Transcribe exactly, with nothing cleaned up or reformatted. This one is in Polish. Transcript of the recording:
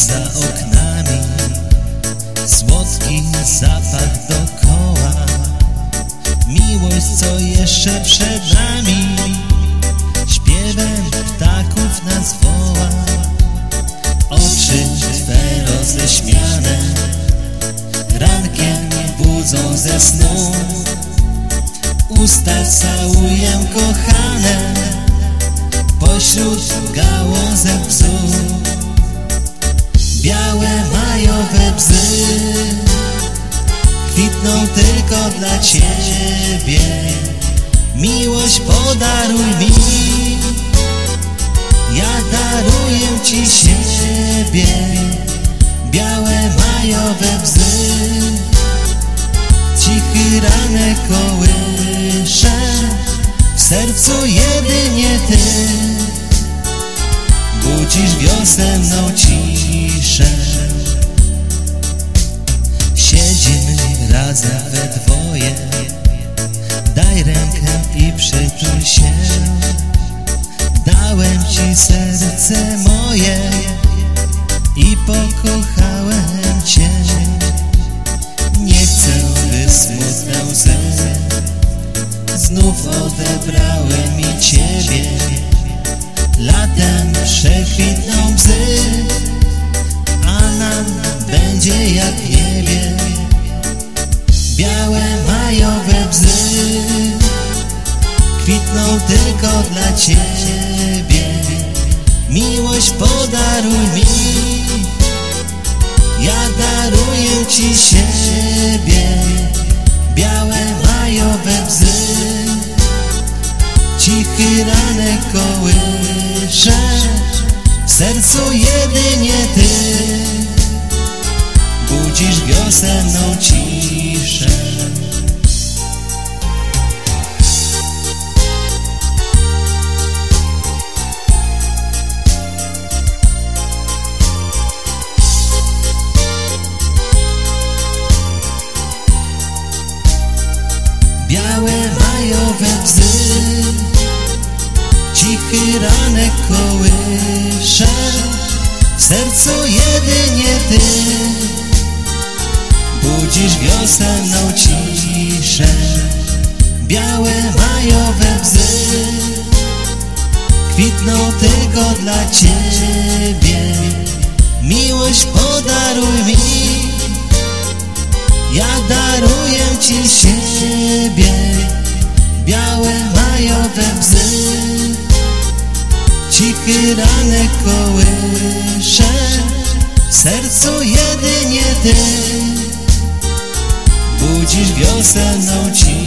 za oknami, słodki zapach dokoła, miłość, co jeszcze przed nami, śpiewem ptaków nas woła. Oczy Twe roześmiane rankiem budzą ze snu, usta całuję kochane pośród gałązek bzu. Białe majowe bzy kwitną tylko dla Ciebie. Miłość podaruj mi, ja daruję Ci siebie. Białe majowe bzy, cichy ranek kołysze, w sercu jedynie Ty budzisz wiosenną ciszę. Siedzimy razem we dwoje, daj rękę i przytul się. Dałem Ci serce moje i pokochałem Cię. Nie chcę, by smutne łzy znów odebrały mi Ciebie. Latem przekwitną bzy, a nam będzie jak w niebie. Białe majowe bzy kwitną tylko dla Ciebie. Miłość podaruj mi, ja daruję Ci siebie. Białe majowe bzy, cichy ranek kołysze, w sercu jedynie Ty budzisz wiosenną ciszę. Białe majowe bzy, cichy ranek kołysze, w sercu jedynie Ty budzisz wiosenną ciszę. Białe majowe bzy kwitną tylko dla Ciebie. Miłość podaruj mi, ja daruję Ci siebie. Białe majowe bzy, cichy ranek kołysze, w sercu jedynie Ty budzisz wiosenną ciszę.